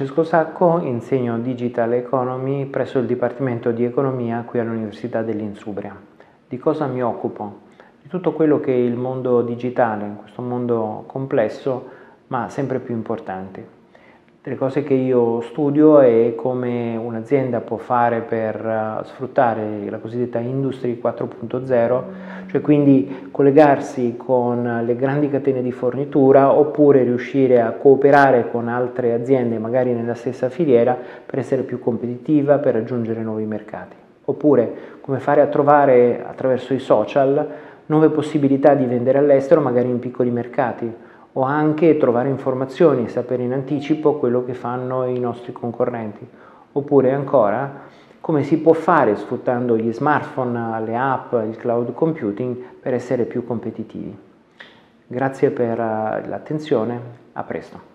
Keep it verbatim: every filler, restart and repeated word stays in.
Francesco Sacco, insegno Digital Economy presso il Dipartimento di Economia qui all'Università dell'Insubria. Di cosa mi occupo? Di tutto quello che è il mondo digitale, in questo mondo complesso ma sempre più importante. Delle cose che io studio è come un'azienda può fare per sfruttare la cosiddetta Industry quattro punto zero, cioè quindi collegarsi con le grandi catene di fornitura oppure riuscire a cooperare con altre aziende magari nella stessa filiera per essere più competitiva, per raggiungere nuovi mercati. Oppure come fare a trovare attraverso i social nuove possibilità di vendere all'estero magari in piccoli mercati, o anche trovare informazioni e sapere in anticipo quello che fanno i nostri concorrenti. Oppure ancora, come si può fare sfruttando gli smartphone, le app, il cloud computing per essere più competitivi. Grazie per l'attenzione, a presto.